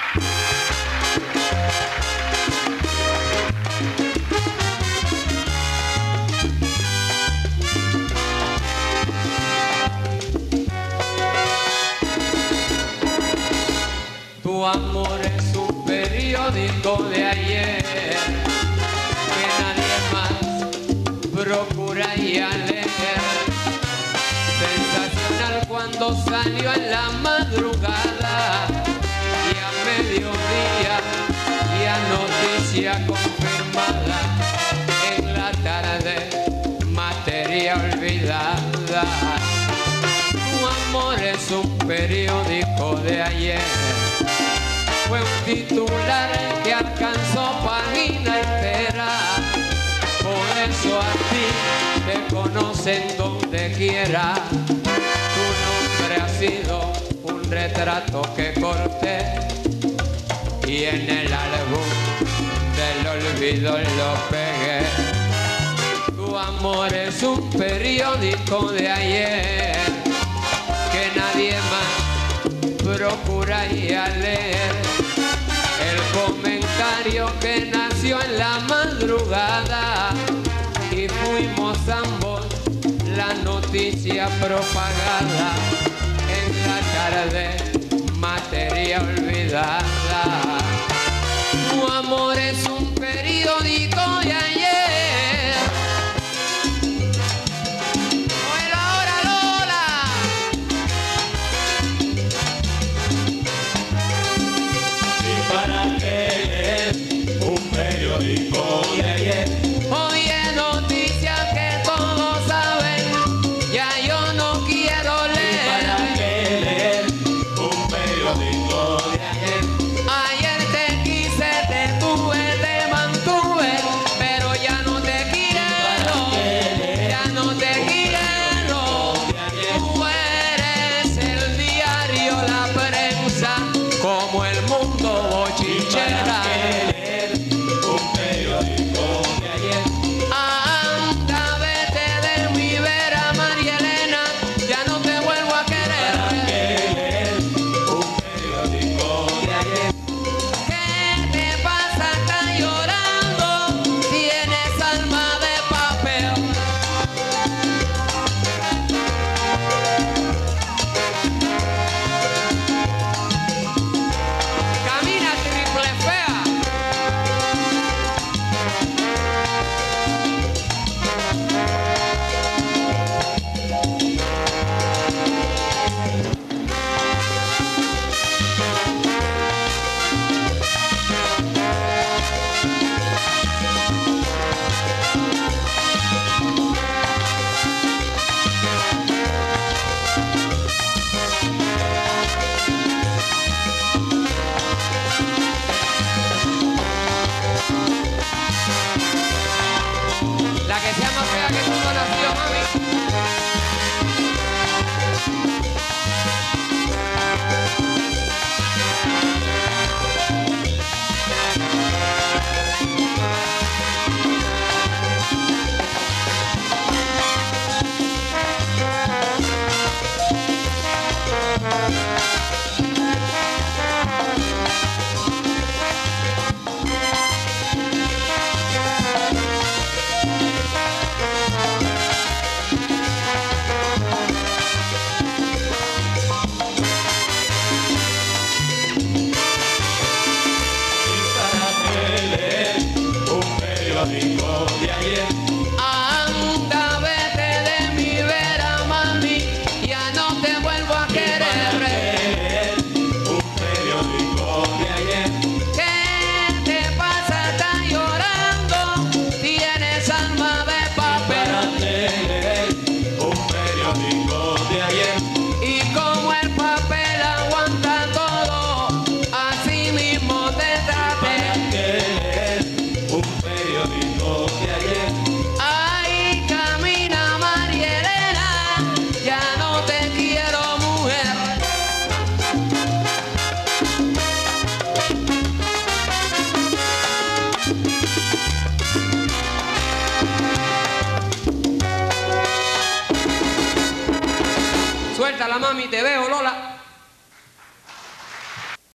Tu amor es un periódico de ayer que nadie más procura ya leer. Sensacional cuando salió en la madrugada y a mediodía ya noticia confirmada. En la tarde materia olvidada. Tu amor es un periódico de ayer. Fue un titular que alcanzó página entera. Por eso a ti te conocen donde quiera. Tu nombre ha sido un retrato que corté y en el álbum del olvido lo pegué. Tu amor es un periódico de ayer que nadie más procura ya leer. El comentario que nació en la madrugada y fuimos ambos la noticia propagada. En la tarde materia olvidada. Tu amor es un periódico de ayer. Periódico de